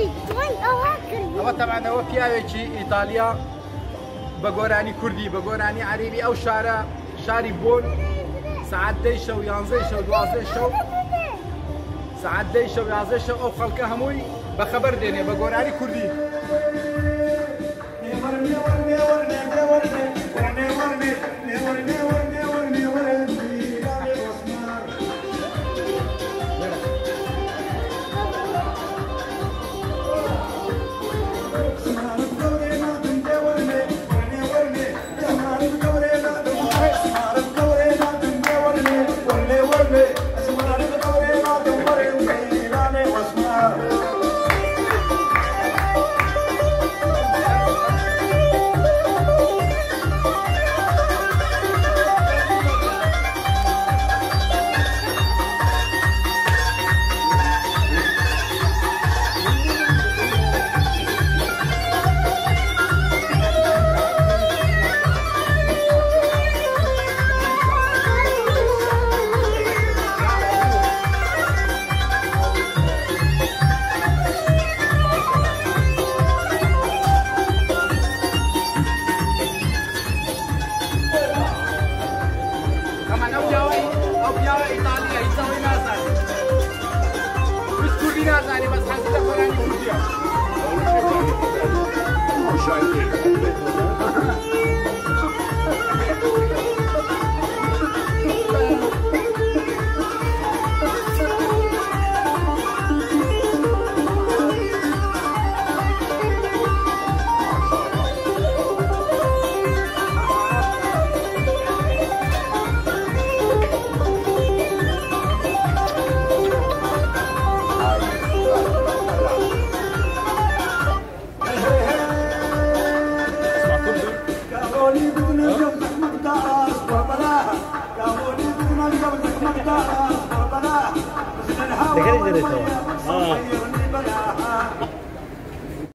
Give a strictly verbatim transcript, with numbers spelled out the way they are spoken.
هو طبعا هو پیاوێکی ئیتالیا بە گۆرانی کوردی بە گۆرانی عەربی ئەو شارە شاری بۆن سعات دەی شەو یانزەی شەو دوازدەی شەو سعات دەی شەو یازدەی شەو ئەو خەڵکە هەمووی بە خەبەر دێنێ بە گۆرانی کوردی. Deja de